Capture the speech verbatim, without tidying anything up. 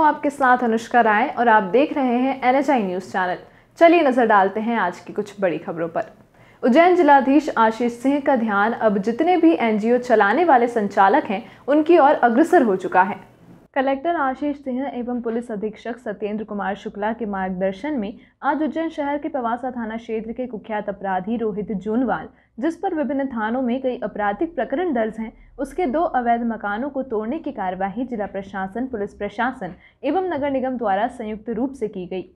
हूं आपके साथ अनुष्का राय और आप देख रहे हैं N H I news channel. चलिए नजर डालते हैं आज की कुछ बड़ी खबरों पर। उज्जैन जिलाधीश आशीष सिंह का ध्यान अब जितने भी एन जी ओ चलाने वाले संचालक हैं उनकी ओर अग्रसर हो चुका है। कलेक्टर आशीष सिंह एवं पुलिस अधीक्षक सत्येंद्र कुमार शुक्ला के मार्गदर्शन में आज उज्जैन शहर के पवासा थाना क्षेत्र के कुख्यात अपराधी रोहित जूनवाल, जिस पर विभिन्न थानों में कई आपराधिक प्रकरण दर्ज हैं, उसके दो अवैध मकानों को तोड़ने की कार्यवाही जिला प्रशासन, पुलिस प्रशासन एवं नगर निगम द्वारा संयुक्त रूप से की गई।